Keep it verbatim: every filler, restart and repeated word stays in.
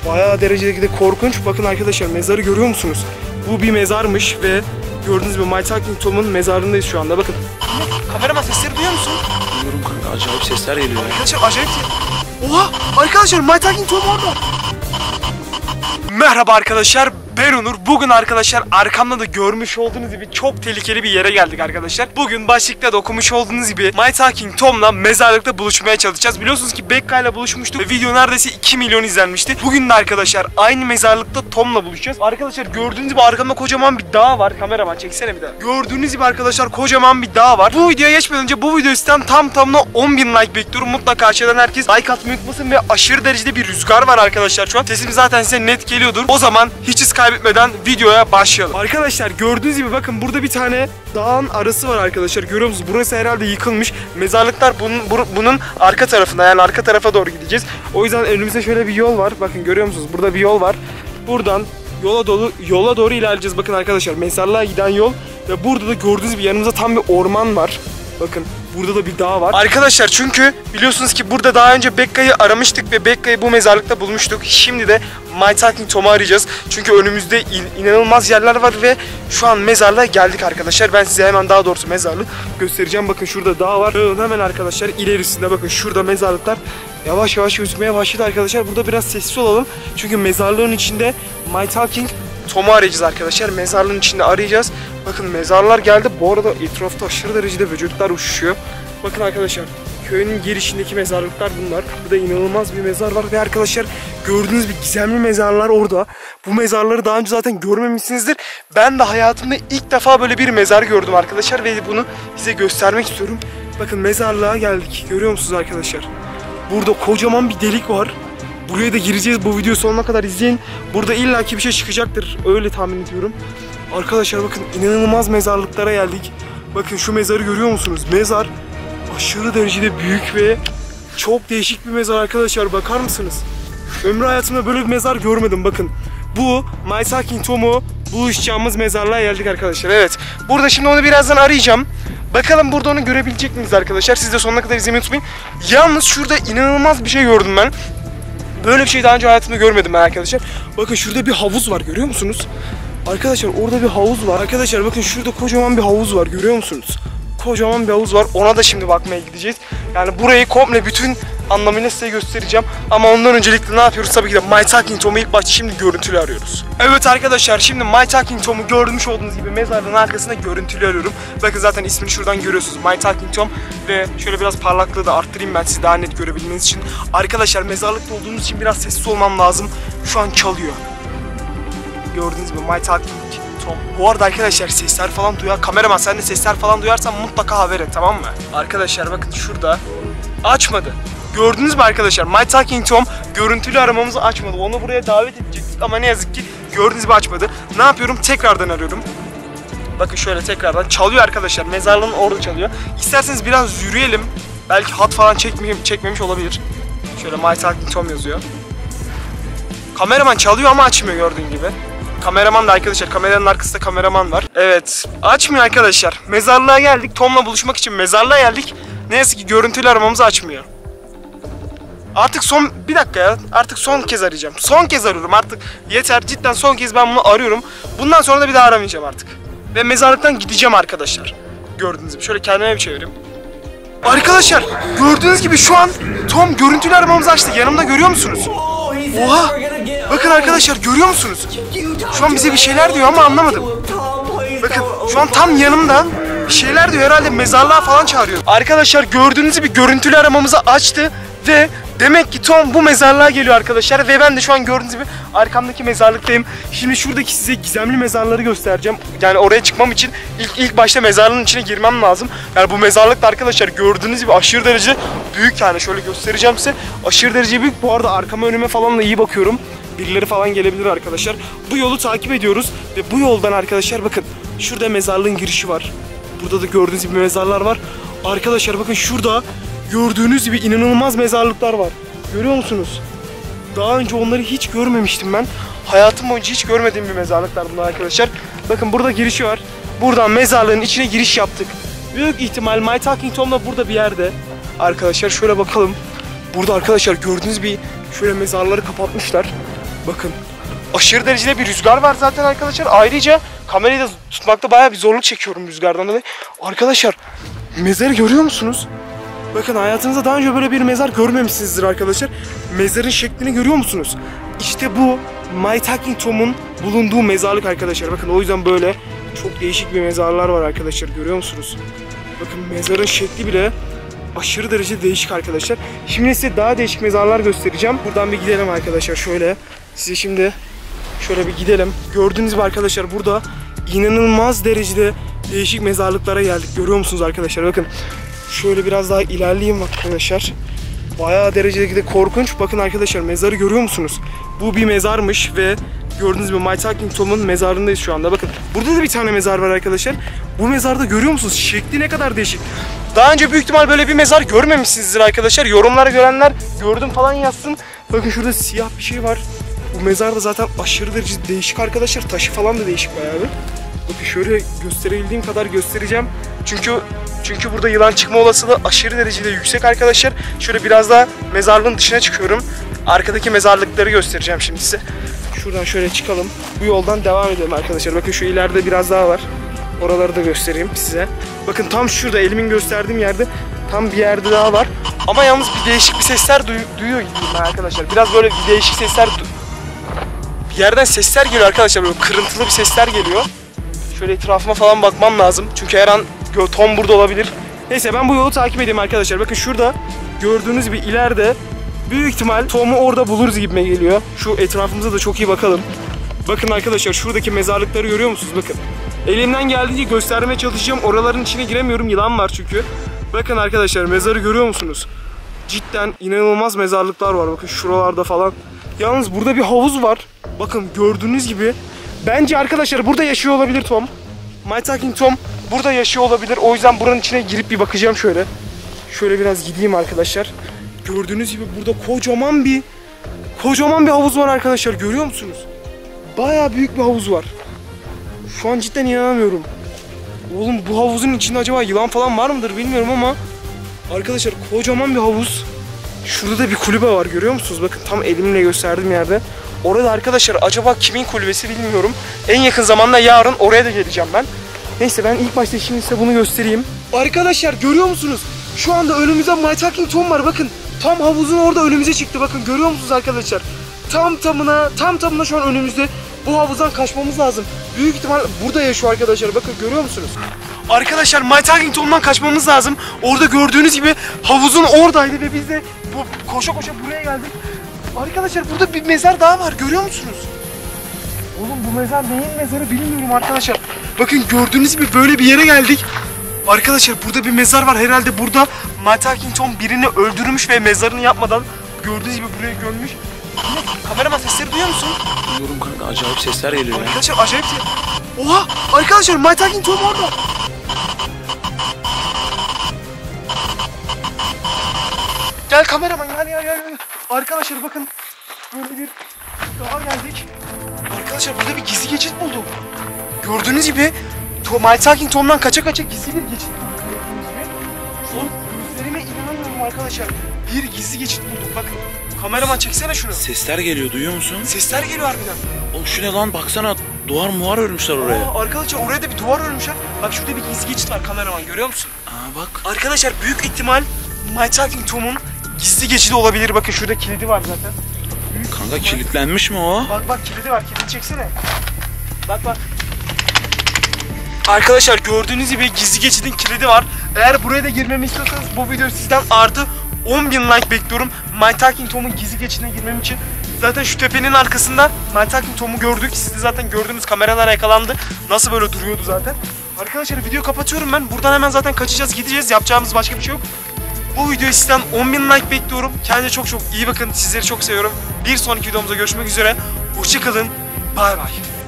bayağı derecede korkunç. Bakın arkadaşlar, mezarı görüyor musunuz? Bu bir mezarmış ve gördüğünüz gibi My Talking Tom'un mezarındayız şu anda. Bakın. Kameraman, sesleri duyuyor musun? Duyuyorum kanka, acayip sesler geliyor. Arkadaşlar acayip. Oha! Arkadaşlar My Talking Tom orada. Merhaba arkadaşlar, ben Onur. Bugün arkadaşlar arkamda da görmüş olduğunuz gibi çok tehlikeli bir yere geldik arkadaşlar. Bugün başlıkta da okumuş olduğunuz gibi My Talking Tom'la mezarlıkta buluşmaya çalışacağız. Biliyorsunuz ki Bekka ile buluşmuştuk ve video neredeyse iki milyon izlenmişti. Bugün de arkadaşlar aynı mezarlıkta Tom'la buluşacağız. Arkadaşlar gördüğünüz gibi arkamda kocaman bir dağ var. Kameraman çeksene bir daha. Gördüğünüz gibi arkadaşlar kocaman bir dağ var. Bu videoya geçmeden önce bu video üstten tam tamına on bin like bekliyorum. Mutlaka aşağıdan herkes like atmayı unutmasın ve aşırı derecede bir rüzgar var arkadaşlar şu an. Sesim zaten size net geliyordur. O zaman hiç hız kaybetmeden videoya başlayalım. Arkadaşlar gördüğünüz gibi bakın burada bir tane dağın arası var arkadaşlar. Görüyor musunuz? Burası herhalde yıkılmış. Mezarlıklar bunun, bunun arka tarafında, yani arka tarafa doğru gideceğiz. O yüzden önümüzde şöyle bir yol var. Bakın görüyor musunuz? Burada bir yol var. Buradan yola doğru yola doğru ilerleyeceğiz. Bakın arkadaşlar, mezarlığa giden yol ve burada da gördüğünüz gibi yanımızda tam bir orman var. Bakın burada da bir dağ var. Arkadaşlar çünkü biliyorsunuz ki burada daha önce Bekka'yı aramıştık ve Bekka'yı bu mezarlıkta bulmuştuk. Şimdi de My Talking Tom'u arayacağız. Çünkü önümüzde in inanılmaz yerler var ve şu an mezarlığa geldik arkadaşlar. Ben size hemen daha doğrusu mezarlığı göstereceğim. Bakın şurada dağ var. Hemen arkadaşlar ilerisinde bakın şurada mezarlıklar yavaş yavaş gözükmeye başladı arkadaşlar. Burada biraz sessiz olalım. Çünkü mezarlığın içinde My Talking Tom'u arayacağız arkadaşlar. Mezarlığın içinde arayacağız. Bakın mezarlar geldi. Bu arada etrafta aşırı derecede böcekler uçuşuyor. Bakın arkadaşlar, köyün girişindeki mezarlıklar bunlar. Burada inanılmaz bir mezar var ve arkadaşlar gördüğünüz bir gizemli mezarlar orada. Bu mezarları daha önce zaten görmemişsinizdir. Ben de hayatımda ilk defa böyle bir mezar gördüm arkadaşlar ve bunu size göstermek istiyorum. Bakın mezarlığa geldik. Görüyor musunuz arkadaşlar? Burada kocaman bir delik var. Buraya da gireceğiz. Bu videoyu sonuna kadar izleyin. Burada illaki bir şey çıkacaktır. Öyle tahmin ediyorum. Arkadaşlar bakın inanılmaz mezarlıklara geldik. Bakın şu mezarı görüyor musunuz? Mezar aşırı derecede büyük ve çok değişik bir mezar arkadaşlar. Bakar mısınız? Ömrü hayatımda böyle bir mezar görmedim bakın. Bu My Talking Tom'u buluşacağımız mezarlığa geldik arkadaşlar. Evet. Burada şimdi onu birazdan arayacağım. Bakalım burada onu görebilecek miyiz arkadaşlar? Siz de sonuna kadar izlemeyi unutmayın. Yalnız şurada inanılmaz bir şey gördüm ben. Böyle bir şey daha önce hayatımda görmedim ben arkadaşlar. Bakın şurada bir havuz var, görüyor musunuz? Arkadaşlar orada bir havuz var. Arkadaşlar bakın şurada kocaman bir havuz var, görüyor musunuz? Kocaman bir havuz var. Ona da şimdi bakmaya gideceğiz. Yani burayı komple bütün anlamıyla size göstereceğim. Ama ondan öncelikle ne yapıyoruz? Tabii ki de My Talking Tom'u ilk başta şimdi görüntülü arıyoruz. Evet arkadaşlar, şimdi My Talking Tom'u görmüş olduğunuz gibi mezarlığın arkasında görüntülü arıyorum. Bakın zaten ismini şuradan görüyorsunuz. My Talking Tom. Ve şöyle biraz parlaklığı da arttırayım ben sizi daha net görebilmeniz için. Arkadaşlar mezarlıkta olduğumuz için biraz sessiz olmam lazım. Şu an çalıyor. Gördüğünüz gibi My Talking Tom. Bu arada arkadaşlar sesler falan duyar. Kameraman sen de sesler falan duyarsan mutlaka haber et, tamam mı? Arkadaşlar bakın şurada. Açmadı. Gördünüz mü arkadaşlar? My Talking Tom görüntülü aramamızı açmadı. Onu buraya davet edecektik ama ne yazık ki gördüğünüz gibi açmadı. Ne yapıyorum? Tekrardan arıyorum. Bakın şöyle tekrardan çalıyor arkadaşlar. Mezarlığın orada çalıyor. İsterseniz biraz yürüyelim. Belki hat falan çekmeyeyim, çekmemiş olabilir. Şöyle My Talking Tom yazıyor. Kameraman çalıyor ama açmıyor gördüğün gibi. Kameraman da arkadaşlar, kameranın arkasında kameraman var. Evet, açmıyor arkadaşlar. Mezarlığa geldik. Tom'la buluşmak için mezarlığa geldik. Ne yazık ki görüntülü aramamızı açmıyor. Artık son, bir dakika ya. Artık son kez arayacağım. Son kez arıyorum artık. Yeter, cidden son kez ben bunu arıyorum. Bundan sonra da bir daha aramayacağım artık. Ve mezarlıktan gideceğim arkadaşlar. Gördüğünüz gibi. Şöyle kendime bir çevireyim. Arkadaşlar gördüğünüz gibi şu an Tom görüntülü aramamızı açtı. Yanımda görüyor musunuz? Oha! Bakın arkadaşlar görüyor musunuz? Şu an bize bir şeyler diyor ama anlamadım. Bakın şu an tam yanımda bir şeyler diyor, herhalde mezarlığa falan çağırıyor. Arkadaşlar gördüğünüz gibi görüntülü aramamızı açtı ve demek ki Tom bu mezarlığa geliyor arkadaşlar ve ben de şu an gördüğünüz gibi arkamdaki mezarlıktayım. Şimdi şuradaki size gizemli mezarları göstereceğim. Yani oraya çıkmam için ilk ilk başta mezarlığın içine girmem lazım. Yani bu mezarlıkta arkadaşlar gördüğünüz gibi aşırı derece büyük, yani şöyle göstereceğim size. Aşırı derece büyük. Bu arada arkama önüme falan da iyi bakıyorum. Birileri falan gelebilir arkadaşlar. Bu yolu takip ediyoruz ve bu yoldan arkadaşlar bakın şurada mezarlığın girişi var. Burada da gördüğünüz gibi mezarlar var. Arkadaşlar bakın şurada gördüğünüz gibi inanılmaz mezarlıklar var. Görüyor musunuz? Daha önce onları hiç görmemiştim ben. Hayatım boyunca hiç görmediğim bir mezarlıklar bunlar arkadaşlar. Bakın burada girişi var. Buradan mezarlığın içine giriş yaptık. Büyük ihtimal My Talking Tom da burada bir yerde. Arkadaşlar şöyle bakalım. Burada arkadaşlar gördüğünüz bir şöyle mezarları kapatmışlar. Bakın. Aşırı derecede bir rüzgar var zaten arkadaşlar. Ayrıca kamerayı da tutmakta bayağı bir zorluk çekiyorum rüzgardan dolayı. Arkadaşlar mezarı görüyor musunuz? Bakın hayatınızda daha önce böyle bir mezar görmemişsinizdir arkadaşlar. Mezarın şeklini görüyor musunuz? İşte bu My Talking Tom'un bulunduğu mezarlık arkadaşlar. Bakın o yüzden böyle çok değişik bir mezarlar var arkadaşlar. Görüyor musunuz? Bakın mezarın şekli bile aşırı derece değişik arkadaşlar. Şimdi size daha değişik mezarlar göstereceğim. Buradan bir gidelim arkadaşlar şöyle. Size şimdi şöyle bir gidelim. Gördüğünüz gibi arkadaşlar burada inanılmaz derecede değişik mezarlıklara geldik. Görüyor musunuz arkadaşlar? Bakın şöyle biraz daha ilerleyeyim arkadaşlar. Bayağı derecede korkunç. Bakın arkadaşlar mezarı görüyor musunuz? Bu bir mezarmış ve gördüğünüz gibi My Talking Tom'un mezarındayız şu anda. Bakın burada da bir tane mezar var arkadaşlar. Bu mezarda görüyor musunuz? Şekli ne kadar değişik. Daha önce büyük ihtimal böyle bir mezar görmemişsinizdir arkadaşlar. Yorumlara görenler gördüm falan yazsın. Bakın şurada siyah bir şey var. Bu mezar da zaten aşırı derecede değişik arkadaşlar. Taşı falan da değişik bayağı bir. Bakın şöyle gösterebildiğim kadar göstereceğim. Çünkü çünkü burada yılan çıkma olasılığı aşırı derecede yüksek arkadaşlar. Şöyle biraz daha mezarlığın dışına çıkıyorum. Arkadaki mezarlıkları göstereceğim şimdi size. Şuradan şöyle çıkalım. Bu yoldan devam edelim arkadaşlar. Bakın şu ileride biraz daha var. Oraları da göstereyim size. Bakın tam şurada elimin gösterdiğim yerde tam bir yerde daha var. Ama yalnız bir değişik bir sesler duy- duyuyor gibiyim ben arkadaşlar. Biraz böyle bir değişik sesler du- bir yerden sesler geliyor arkadaşlar. Böyle kırıntılı bir sesler geliyor. Şöyle etrafıma falan bakmam lazım. Çünkü her an Tom burada olabilir. Neyse ben bu yolu takip edeyim arkadaşlar. Bakın şurada gördüğünüz gibi ileride büyük ihtimal Tom'u orada buluruz gibime geliyor. Şu etrafımıza da çok iyi bakalım. Bakın arkadaşlar şuradaki mezarlıkları görüyor musunuz? Bakın. Elimden geldiğince göstermeye çalışacağım. Oraların içine giremiyorum. Yılan var çünkü. Bakın arkadaşlar mezarı görüyor musunuz? Cidden inanılmaz mezarlıklar var. Bakın şuralarda falan. Yalnız burada bir havuz var. Bakın gördüğünüz gibi. Bence arkadaşlar burada yaşıyor olabilir Tom. My Talking Tom burada yaşıyor olabilir. O yüzden buranın içine girip bir bakacağım şöyle. Şöyle biraz gideyim arkadaşlar. Gördüğünüz gibi burada kocaman bir kocaman bir havuz var arkadaşlar. Görüyor musunuz? Bayağı büyük bir havuz var. Şu an cidden inanamıyorum. Oğlum bu havuzun içinde acaba yılan falan var mıdır bilmiyorum ama arkadaşlar kocaman bir havuz. Şurada da bir kulübe var görüyor musunuz? Bakın tam elimle gösterdiğim yerde. Orada arkadaşlar acaba kimin kulübesi bilmiyorum. En yakın zamanda yarın oraya da geleceğim ben. Neyse ben ilk başta şimdi size bunu göstereyim. Arkadaşlar görüyor musunuz? Şu anda önümüzde My Talking Tom var bakın. Tam havuzun orada önümüze çıktı bakın görüyor musunuz arkadaşlar? Tam tamına tam tamına şu an önümüzde. Bu havuzdan kaçmamız lazım. Büyük ihtimal burada yaşıyor arkadaşlar. Bakın görüyor musunuz? Arkadaşlar My Talking Tom'dan kaçmamız lazım. Orada gördüğünüz gibi havuzun oradaydı ve biz de bu, koşa koşa buraya geldik. Arkadaşlar burada bir mezar daha var. Görüyor musunuz? Oğlum bu mezar neyin mezarı bilmiyorum arkadaşlar. Bakın gördüğünüz gibi böyle bir yere geldik. Arkadaşlar burada bir mezar var. Herhalde burada My Talking Tom birini öldürmüş ve mezarını yapmadan gördüğünüz gibi buraya gömmüş. Kameraman sesleri duyuyor musun? Duyuyorum kanka, acayip sesler geliyor ya. Arkadaşlar acayip şey. Oha! Arkadaşlar My Talking Tom orada. Gel kameraman gel gel gel. Arkadaşlar bakın. Böyle bir daha geldik. Arkadaşlar burada bir gizli geçit buldum. Gördüğünüz gibi My Talking Tom'dan kaça kaça gizli bir geçit bulduk. Gördüğünüz gibi. Son gözlerime inanamıyorum arkadaşlar. Bir gizli geçit bulduk bakın. Kameraman çeksene şunu. Sesler geliyor, duyuyor musun? Sesler geliyor harbiden. Oğlum şu ne lan, baksana, duvar muvar örmüşler oraya. Aa, arkadaşlar oraya da bir duvar örmüşler. Bak şurada bir gizli geçit var kameraman görüyor musun? Aa bak. Arkadaşlar büyük ihtimal My Talking Tom'un gizli geçidi olabilir. Bakın şurada kilidi var zaten. Büyük Kanka ihtimal. kilitlenmiş mi o? Bak bak kilidi var. Kilidi çeksene. Bak bak. Arkadaşlar gördüğünüz gibi gizli geçidin kilidi var. Eğer buraya da girmemi istiyorsanız bu videoyu sizden artı on bin like bekliyorum. My Talking Tom'un gizli geçidine girmem için. Zaten şu tepenin arkasında My Talking Tom'u gördük. Siz de zaten gördüğünüz kameralara yakalandı. Nasıl böyle duruyordu zaten. Arkadaşlar videoyu kapatıyorum ben. Buradan hemen zaten kaçacağız, gideceğiz. Yapacağımız başka bir şey yok. Bu videoyu sizden on bin like bekliyorum. Kendinize çok çok iyi bakın. Sizleri çok seviyorum. Bir sonraki videomuzda görüşmek üzere. Hoşça kalın. Bay bay.